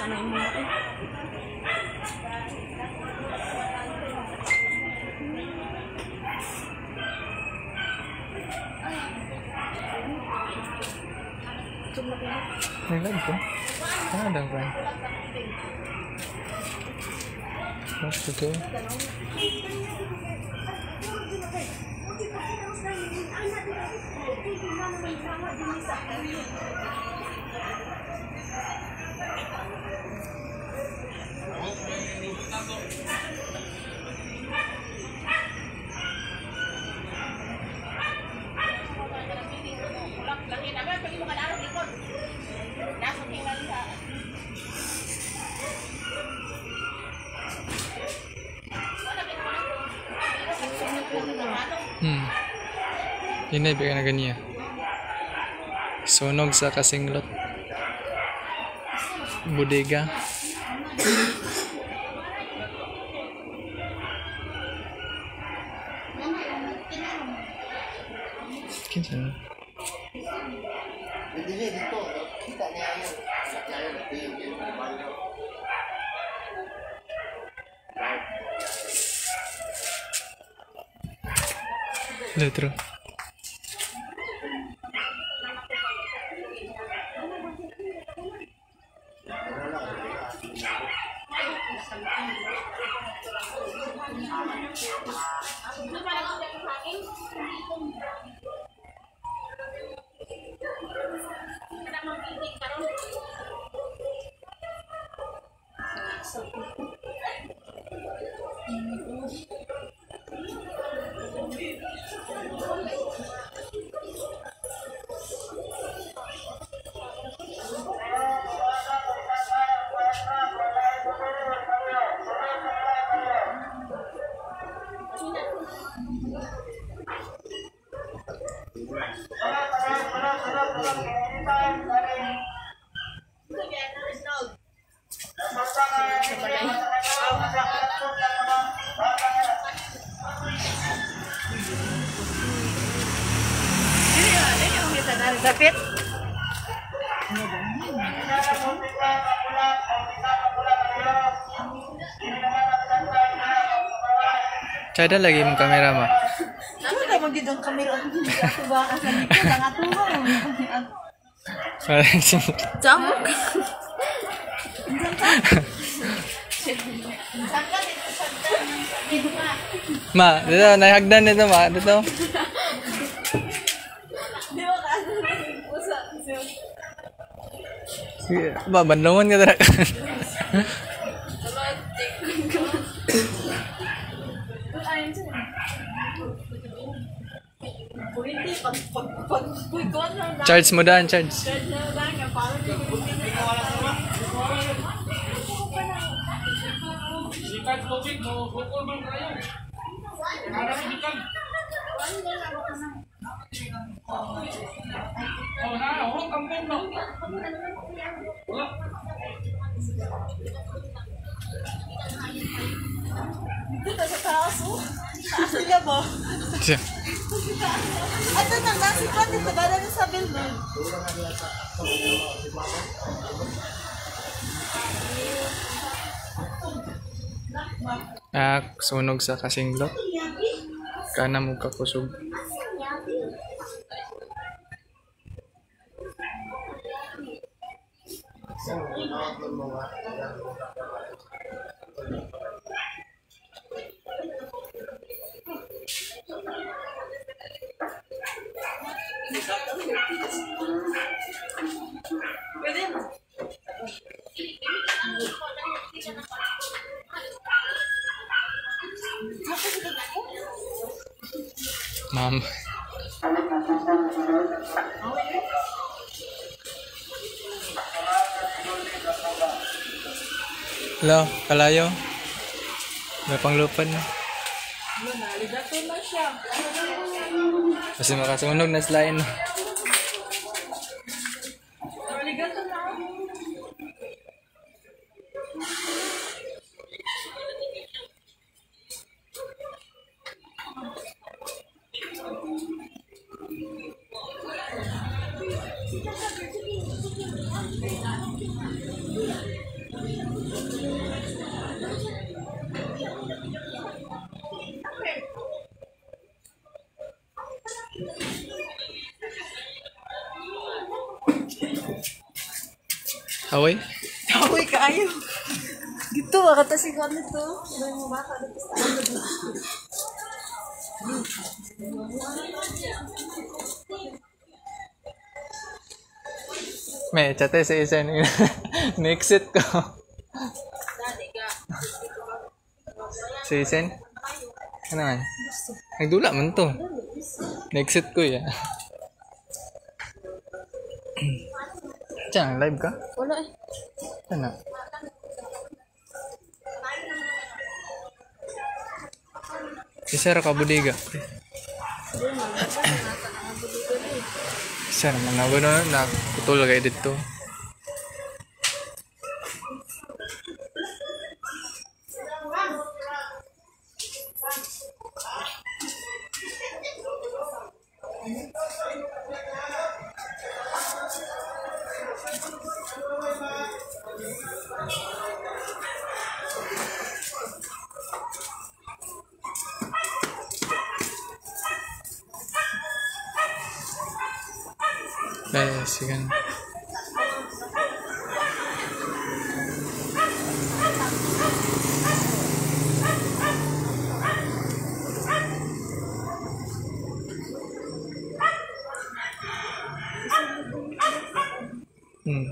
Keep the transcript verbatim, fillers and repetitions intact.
ano yung mga eh. Naglag ko? Ano daw ba? Mas okay. Hmm. Yun na ibigay na ganyan. Sunog sa kasinglot. Bodega. Kinsan? Letro. Dapit. Cada lagi mong kamera ma. Ano na magdidong kamera ako ba asa dito lang ato mo. Parang sing. Jamok. Ma, dito nahagdan nito ma, dito. Ba, bandungan ka talaga. Charge mo daan, charge. Dito sa taas oh. Taas niya ba? Siya. Ato nang nasi pa dito ba na sa billboard? Ah, sunog sa kasinglot. Kana mo kakusog. Ma'am. Hello, kalayo. May panglupan na. Naligato na siya. Kasi makasunog na slain. Naligato na. Away? Uy, kayo. Gitu ba kata si Juan itu. May mo baka dito sa ano. May chatnya sa isa ni Nexit ko. Sa isen? Ano nga? Nagdula man to. Nexit ko ya. Diyan, live ka? Wala eh. Ano? Isa ra ka budiga. Isa naman na ba na nakutol kayo dito. Eh, sige. Hmm.